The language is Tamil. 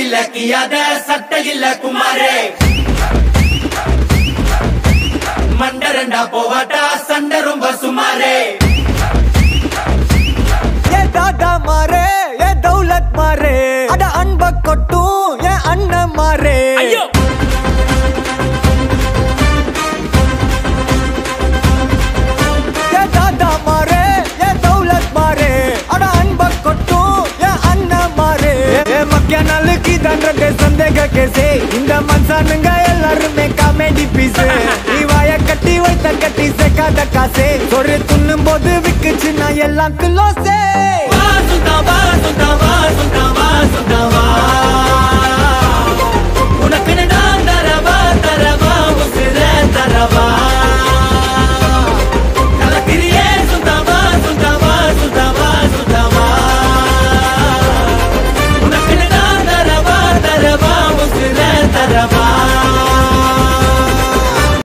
இல்ல கியாத சட்டை இல்ல குமாரே மண்டரண்டா போவாட்டா சண்டை ரொம்ப சுமாரே ஏ தாதா மாரே ஏ தௌலத் மாரே அட அன்ப கொட்டும் ஏ அண்ணன் மாரே ஏ தாதா மாரே ஏ தௌலத் மாரே அட அன்ப கொட்டும் ஏ அண்ணன் மாரே ஏ மக்கிய நாளுக்கு தண்டத்தை சந்தேக கேசே இந்த மனுஷனுங்க எல்லாருமே காமெடி பீஸ் நீ வாய கட்டி வைத்த கட்டி சேர்க்காத காசே ஒரு துண்ணும் போது விக்குச்சு நான் எல்லாம் கிலோசே வா சுத்தா